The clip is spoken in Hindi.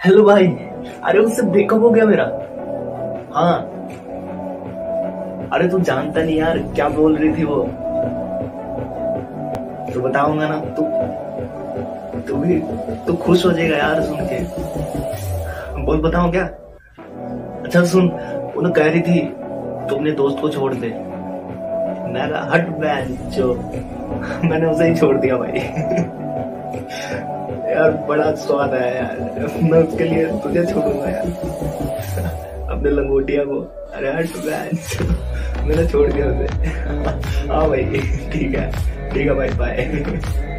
हेलो भाई। अरे उससे ब्रेकअप हो गया मेरा। हाँ। अरे तू जानता नहीं यार, क्या बोल रही थी वो। तो बताऊंगा ना। तू भी तू खुश हो जाएगा यार सुन के। बोल बताऊं क्या। अच्छा सुन, वो ना कह रही थी तू अपने दोस्त को छोड़ दे। मैं कहा हट बैन जो। मैंने उसे ही छोड़ दिया भाई। यार बड़ा स्वाद आया यार, मैं उसके लिए तुझे छोड़ूंगा यार, अपने लंगोटिया को। अरे हट बैन, मैंने छोड़ दिया उसे। हाँ भाई, ठीक है भाई, बाय।